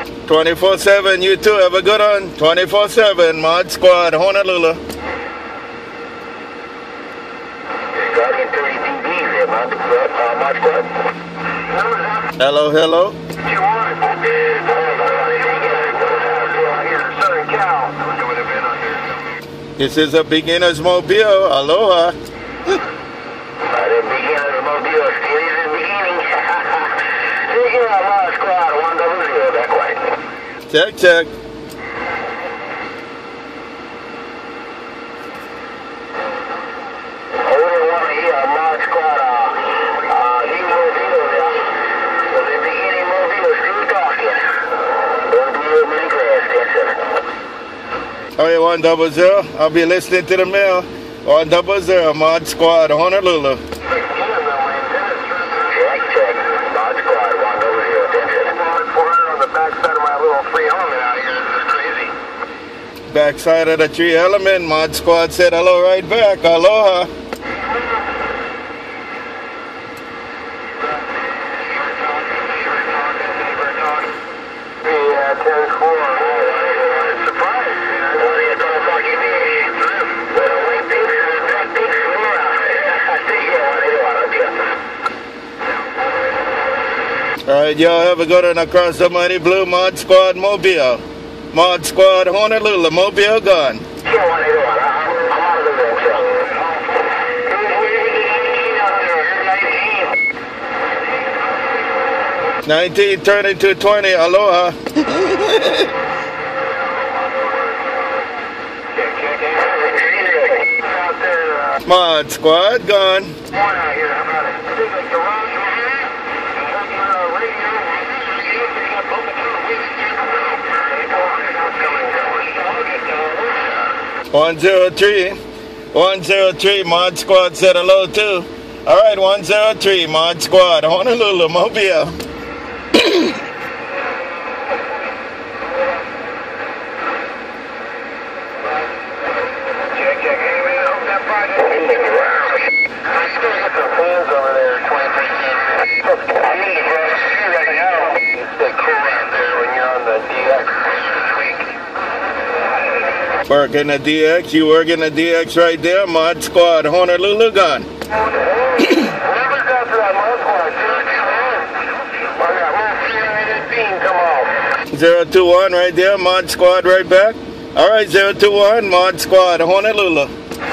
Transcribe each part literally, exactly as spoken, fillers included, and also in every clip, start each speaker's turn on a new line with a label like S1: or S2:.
S1: twenty-four seven, you too. Have a good one. twenty-four seven, Mod Squad, Honolulu.
S2: Guardian thirty P D there, Mod Squad. Uh, Mod Squad.
S1: Hello, hello.
S2: Southern Cal.
S1: This is a beginner's mobile. Aloha.
S2: Uh, the beginner's mobile still is in beginning. Beginner Mod Squad, one double zero, back white.
S1: Check, check. All right, one double zero. I'll be listening to the mail. One double zero, Mod Squad, Honolulu.
S2: Check, check. Mod Squad, one double zero, attention. four hundred on the backside of my little free element out here. This is crazy.
S1: Backside of the tree element, Mod Squad said hello right back. Aloha.
S2: Yeah, ten four. Surprise.
S1: All right, y'all have a good one across the mighty blue. Mod Squad, Mobile. Mod Squad, Honolulu. Mobile gone. nineteen turning to twenty. Aloha. Mod Squad gone. one zero three. one zero three. Mod Squad said hello too. All right, one zero three. Mod Squad, Honolulu, Mobile. Working the D X, you working the D X right there, Mod Squad, Honolulu gone. zero two one right there, Mod Squad right back. All right, zero two one, Mod Squad, Honolulu.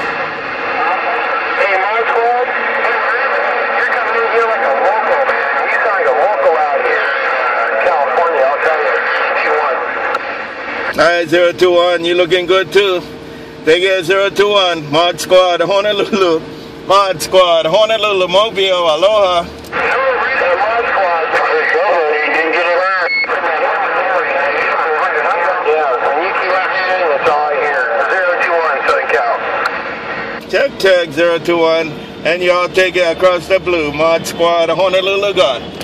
S1: All right, zero two one, you looking good too. Take care, zero two one, Mod Squad, Honolulu. Mod Squad, Honolulu, Mobile, aloha. Check, check, zero two one, and y'all take it across the blue. Mod Squad, Honolulu gone.